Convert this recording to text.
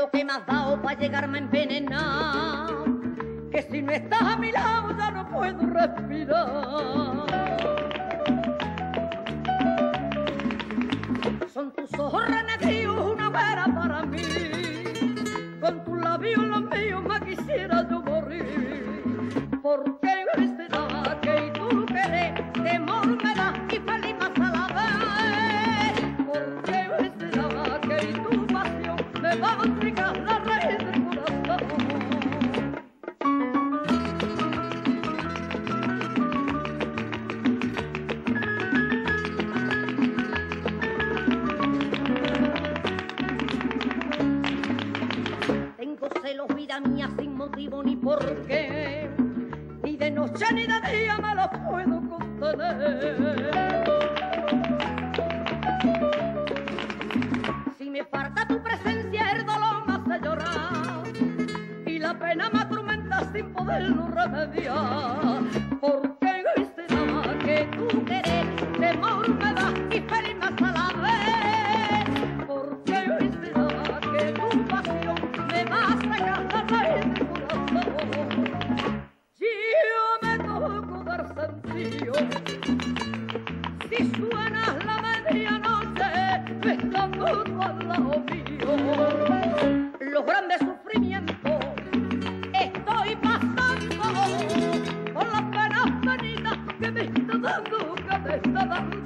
lo que me has dado para llegarme a envenenar, que si no estás a mi lado ya no puedo respirar. Son tus ojos renegridos una vera para mí, con tus labios los míos me quisiera yo morir, porque será que tú querés temor me da y feliz más a la vez, porque será que tu pasión me va a trigar la raíz del corazón. Tengo celos, vida mía, sin motivo ni por qué, ni de noche ni de día me los puedo contener. Si me falta tu presencia el dolor me hace llorar y la pena me atormenta sin poderlo remediar, porque será que tú querés temor me da y feliz más a la vez, porque será que tu pasión me va a sacar la raíz del corazón. Yo me toco dar sentido si suena la medianoche estando tú al lado mío. Los grandes sufrimientos estoy pasando por las penas venidas que me está dando, que me está dando.